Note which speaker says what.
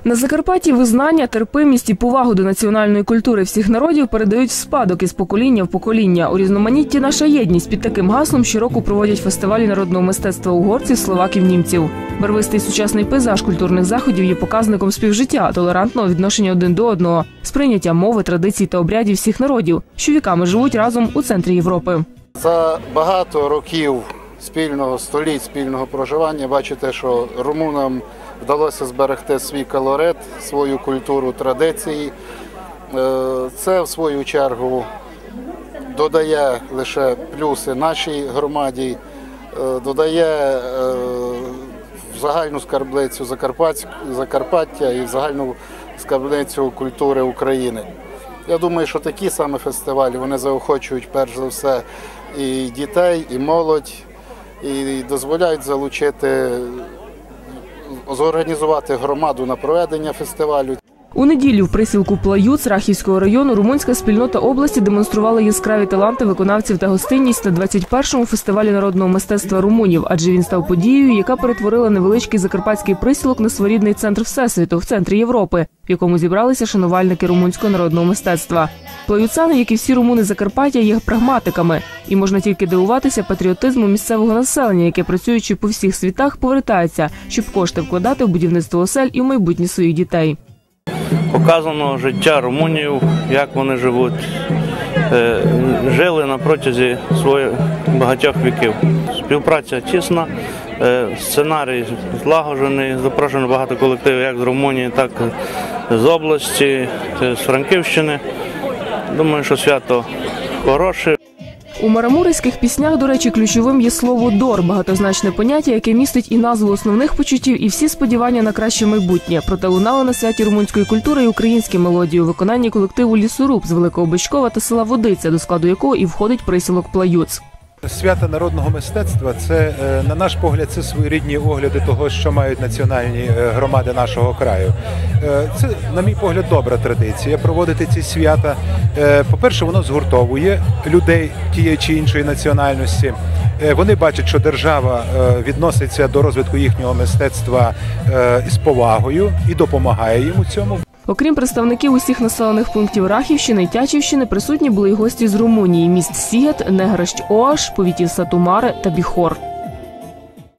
Speaker 1: На Закарпатті визнання, терпимість і повагу до національної культури всіх народів передають в спадок із покоління в покоління. У різноманітті наша єдність під таким гаслом щороку проводять фестивалі народного мистецтва угорців, словаків, німців. Барвистий сучасний пейзаж культурних заходів є показником співжиття, толерантного відношення один до одного, сприйняття мови, традицій та обрядів всіх народів, що віками живуть разом у центрі Європи.
Speaker 2: За багато років століть спільного проживання бачите, що румунам вдалося зберегти свій колорит, свою культуру, традиції. Це, в свою чергу, додає лише плюси нашій громаді, додає в загальну скарбницю Закарпаття і в загальну скарбницю культури України. Я думаю, що такі саме фестивалі, вони заохочують перш за все і дітей, і молодь, і дозволяють зорганізувати громаду на проведення фестивалю.
Speaker 1: У неділю в присілку Плаюц Рахівського району румунська спільнота області демонструвала яскраві таланти виконавців та гостинність на 21-му фестивалі народного мистецтва румунів, адже він став подією, яка перетворила невеличкий закарпатський присілок на своєрідний центр Всесвіту в центрі Європи, в якому зібралися шанувальники румунського народного мистецтва. Плаюцани, як і всі румуни Закарпаття, є прагматиками, і можна тільки дивуватися патріотизму місцевого населення, яке, працюючи по всіх світах, повертається, щоб кошти вкладати в будівництво осель і в майбутнє своїх дітей.
Speaker 3: Показано життя румунів, як вони живуть, жили на протязі своїх багатьох віків. Співпраця тісна, сценарій злагоджений, запрошено багато колективів як з Румунії, так і з області, з Франківщини. Думаю, що свято хороше.
Speaker 1: У марамурицьких піснях, до речі, ключовим є слово «дор» – багатозначне поняття, яке містить і назву основних почуттів, і всі сподівання на краще майбутнє. Проте лунали на святі румунської культури і українські мелодії у виконанні колективу «Лісоруб» з Великого Бичкова та села Водиця, до складу якого і входить присілок Плаюц.
Speaker 4: Свято народного мистецтва – це, на наш погляд, це своєрідні огляди того, що мають національні громади нашого краю. Це, на мій погляд, добра традиція проводити ці свята. По-перше, воно згуртовує людей тієї чи іншої національності. Вони бачать, що держава відноситься до розвитку їхнього мистецтва з повагою і допомагає їм у цьому.
Speaker 1: Окрім представників усіх населених пунктів Рахівщини і Тячівщини, присутні були й гості з Румунії – міст Сігет, Негрещ-Оаш, повітів Сату Маре та Біхор.